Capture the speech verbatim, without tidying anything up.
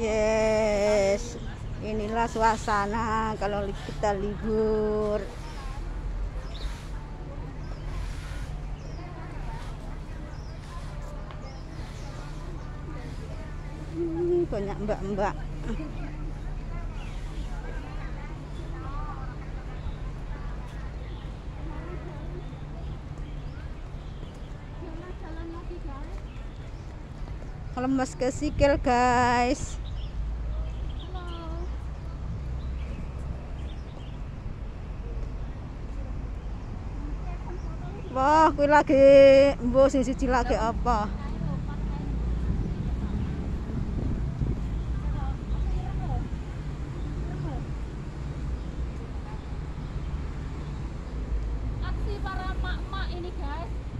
Yes, inilah suasana kalau kita libur. Hmm, banyak mbak-mbak. Lemes ke sikil guys. Wah, kuwi lagi mbok sing siji lagi apa? Aksi para emak-emak ini guys.